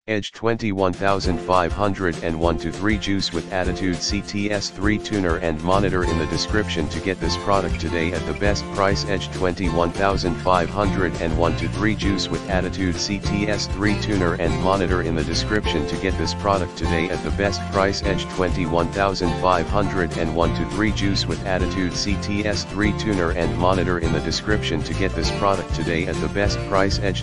Edge 21501-2-3 juice with attitude CTS3 tuner and monitor in the description to get this product today at the best price. Edge 21501-2-3 juice with attitude CTS3 tuner and monitor in the description to get this product today at the best price. Edge 21501-2-3 juice with attitude CTS3 tuner and monitor in the description to get this product today at the best price. Edge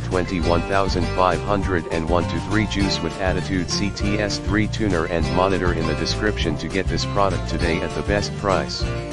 21501-2-3 juice with attitude CTS3 tuner and monitor in the description to get this product today at the best price.